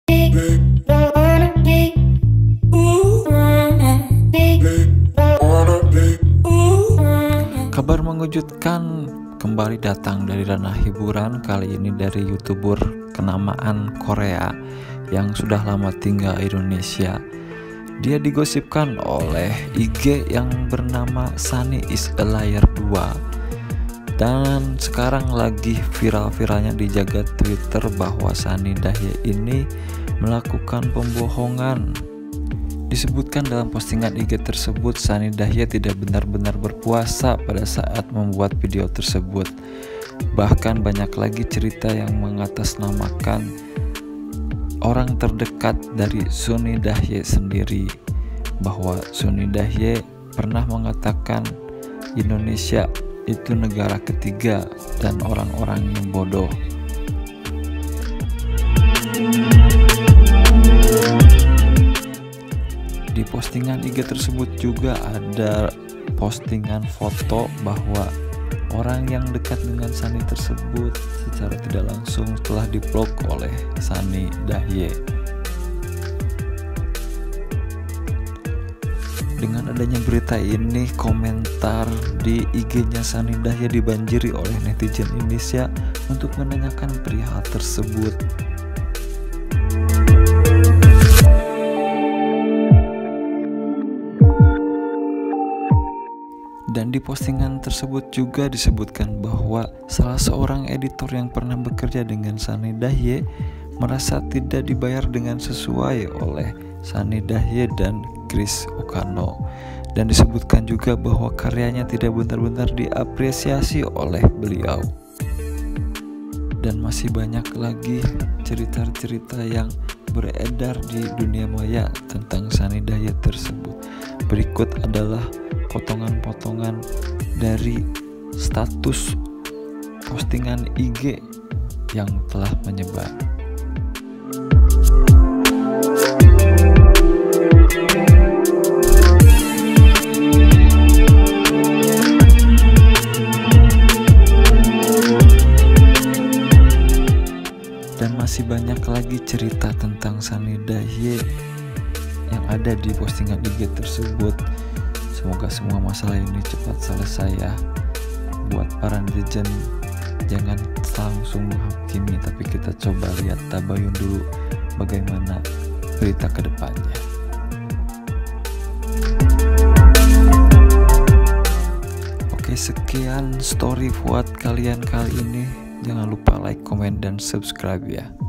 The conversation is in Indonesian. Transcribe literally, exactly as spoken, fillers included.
Kabar mengejutkan kembali datang dari ranah hiburan, kali ini dari YouTuber kenamaan Korea yang sudah lama tinggal Indonesia. Dia digosipkan oleh I G yang bernama Sunny is a Liar dua, dan sekarang lagi viral-viralnya di jagat Twitter bahwa Sunny Dahye ini melakukan pembohongan. Disebutkan dalam postingan I G tersebut, Sunny Dahye tidak benar-benar berpuasa pada saat membuat video tersebut. Bahkan banyak lagi cerita yang mengatasnamakan orang terdekat dari Sunny Dahye sendiri, bahwa Sunny Dahye pernah mengatakan Indonesia itu negara ketiga dan orang-orang yang bodoh. Di postingan I G tersebut juga ada postingan foto bahwa orang yang dekat dengan Sunny tersebut secara tidak langsung telah diblok oleh Sunny Dahye. Dengan adanya berita ini, komentar di I G-nya Sunny Dahye dibanjiri oleh netizen Indonesia untuk menanyakan perihal tersebut. Dan di postingan tersebut juga disebutkan bahwa salah seorang editor yang pernah bekerja dengan Sunny Dahye merasa tidak dibayar dengan sesuai oleh Sunny Dahye dan Chris Okano. Dan disebutkan juga bahwa karyanya tidak benar-benar diapresiasi oleh beliau. Dan masih banyak lagi cerita-cerita yang beredar di dunia maya tentang Sunny Dahye tersebut. Berikut adalah potongan-potongan dari status postingan I G yang telah menyebar. Dan masih banyak lagi cerita tentang Sunny Dahye yang ada di postingan I G tersebut. Semoga semua masalah ini cepat selesai ya. Buat para netizen, jangan langsung menghakimi, tapi kita coba lihat tabayun dulu bagaimana berita kedepannya. Oke, sekian story buat kalian kali ini. Jangan lupa like, comment, dan subscribe ya.